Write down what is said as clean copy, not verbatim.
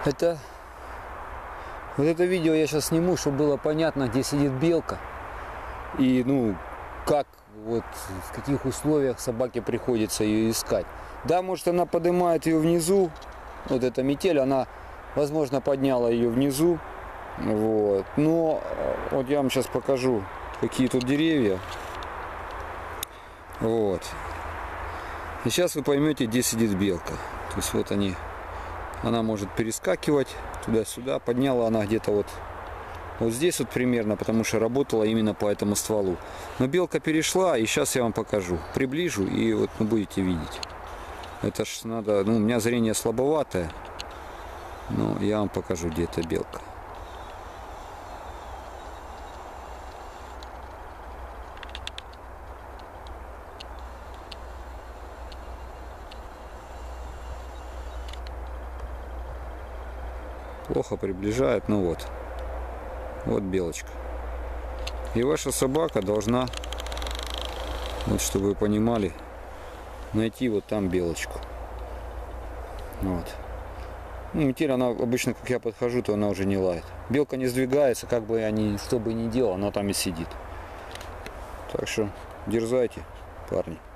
Это вот это видео я сейчас сниму, чтобы было понятно, где сидит белка и как вот в каких условиях собаке приходится ее искать. Да, может, она поднимает ее внизу, вот эта метель, она, возможно, подняла ее внизу, вот. Но вот я вам сейчас покажу, какие тут деревья, вот. И сейчас вы поймете, где сидит белка. То есть вот она может перескакивать туда-сюда. Подняла она где-то вот здесь вот примерно, потому что работала именно по этому стволу. Но белка перешла, и сейчас я вам покажу. Приближу, и вот вы будете видеть. Это ж надо, у меня зрение слабоватое, но я вам покажу, где эта белка. Плохо приближает, вот белочка. И ваша собака должна, вот чтобы вы понимали, найти вот там белочку. Вот. Метель, она обычно, как я подхожу, то она уже не лает. Белка не сдвигается, как бы что бы ни делал, она там и сидит. Так что дерзайте, парни.